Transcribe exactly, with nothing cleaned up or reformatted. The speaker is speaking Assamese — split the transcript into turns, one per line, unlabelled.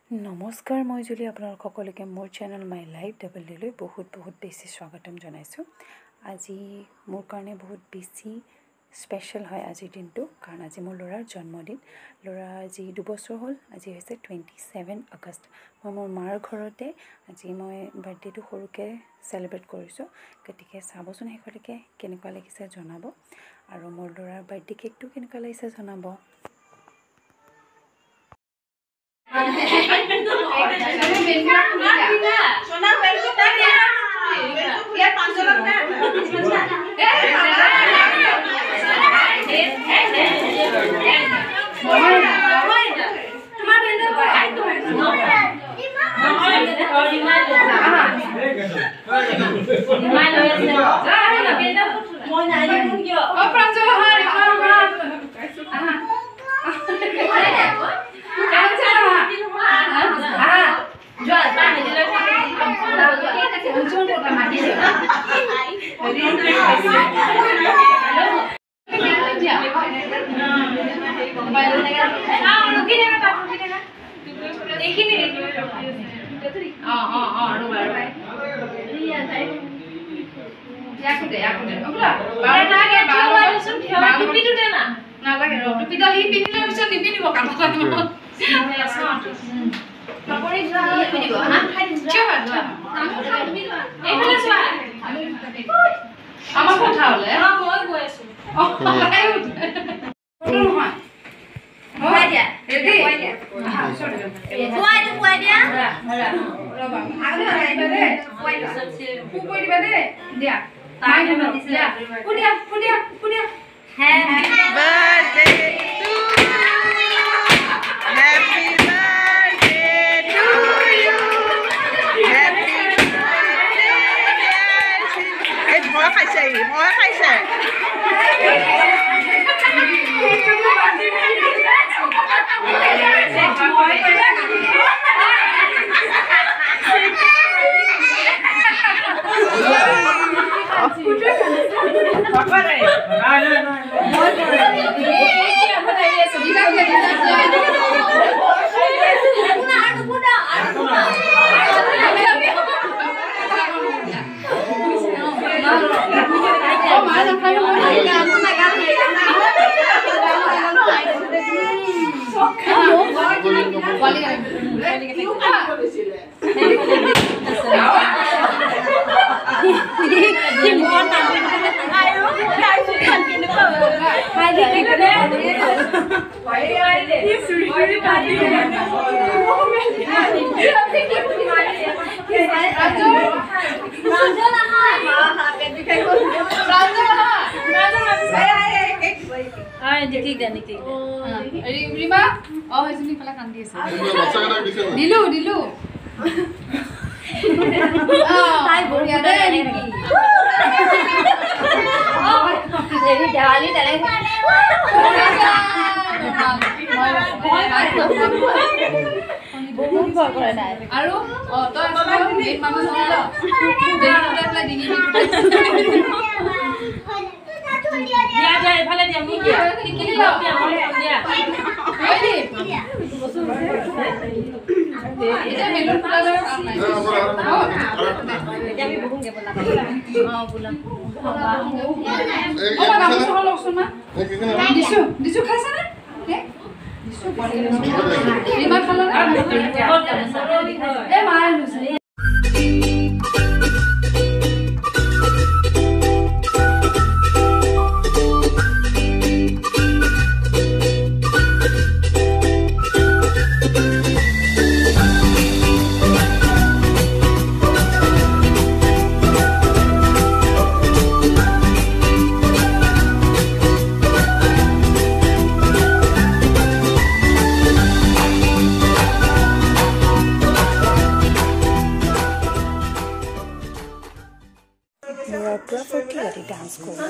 নমস্কাৰ মই জুলি আপোনালোক সকলোকে মোৰ চেনেল মাই লাইফ ডাবল লৈ বহুত বহুত বেছি স্বাগতম জনাইছো। আজি মোৰ কাৰণে বহুত বেছি স্পেশাল হয় আজিৰ দিনটো, কাৰণ আজি মোৰ ল'ৰাৰ জন্মদিন। ল'ৰা আজি দুবছৰ হ'ল, আজি হৈছে টুৱেণ্টি ছেভেন আগষ্ট। মই মোৰ মাৰ ঘৰতে আজি মই বাৰ্থডেটো সৰুকে সেলিব্ৰেট কৰিছোঁ, গতিকে চাবচোন শেষলৈকে কেনেকুৱা লাগিছে জনাব, আৰু মোৰ ল'ৰাৰ বাৰ্থডে কেকটো কেনেকুৱা লাগিছে জনাব।
सोना मेरे को कर दिया ये पाँच सौ रुपए ए
Dilu, dilu. Hai buriya deh ini. Oh, jadi Diwali tadi. বহুত ভয় কৰে নাই আৰু অ তো আসলে মেন মানুহ হল দেৰিতে প্লাই ডিঙি দিয়া যায় ভালে দিয়া মোক দিয়া কিনি লাও দিয়া দিয়া এই এটা মেলুন ফুলাৰ কাম নাই এতিয়া আমি বহুকে বলা অ বলা ও বাবা সহ লওকচোন মা দিছো দিছো খাইছা না দিছো বলি ইমান খালা এ মাৰ নুছে dance course.